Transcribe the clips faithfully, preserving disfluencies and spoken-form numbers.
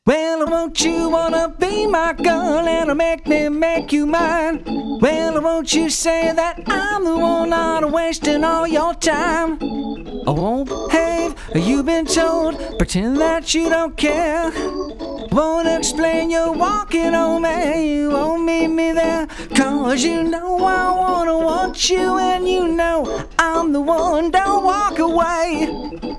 Well, won't you wanna be my girl and make me make you mine? Well, won't you say that I'm the one not wasting all your time? I won't behave, you've been told, pretend that you don't care. Won't explain you're walking on me, you won't meet me there. Cause you know I wanna want you and you know I'm the one, don't walk away.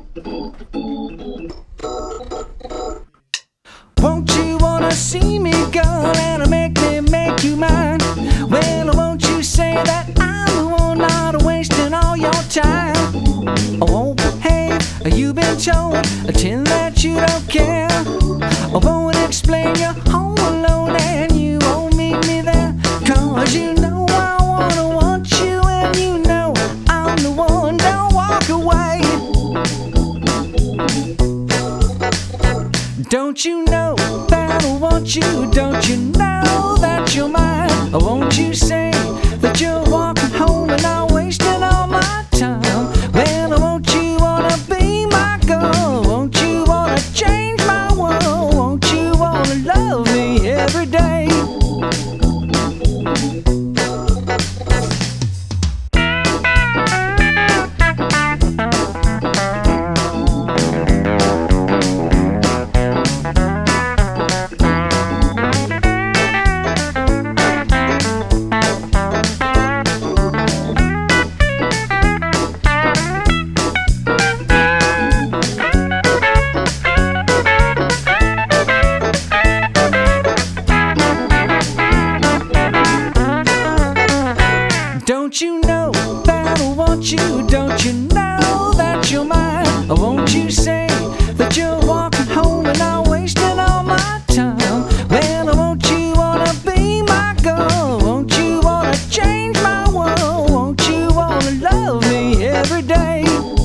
Won't you wanna see me, girl, and make me make you mine? Well, won't you say that I'm the one not wasting all your time? I won't behave, you've been told, pretend that you don't care. I won't explain you're home alone and you won't meet me there. Cause you know I wanna want you and you know I'm the one, don't walk away. Don't you know that I want you? Don't you know that you're mine? Won't you say that you're walking home and I'm wasting all my time? Well, won't you wanna be my girl? Won't you wanna change my world? Won't you wanna love me every day? Don't you know that I want you? Don't you know that you're mine? Won't you say that you're walking home and I'm wasting all my time? Well, won't you wanna be my girl? Won't you wanna change my world? Won't you wanna love me every day?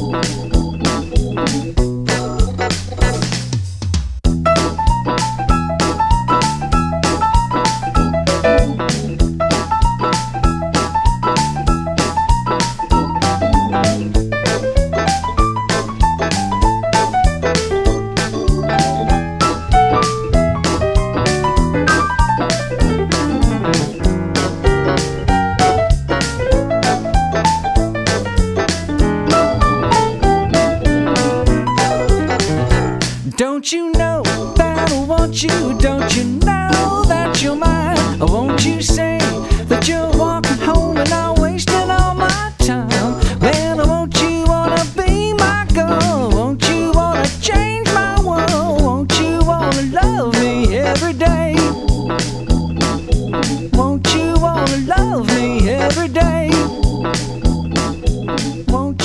Don't you know that I want you? Don't you know that you're mine? Won't you say that you're walking home and I'm wasting all my time? Well, won't you wanna be my girl? Won't you wanna change my world? Won't you wanna love me every day? Won't you wanna love me every day? Won't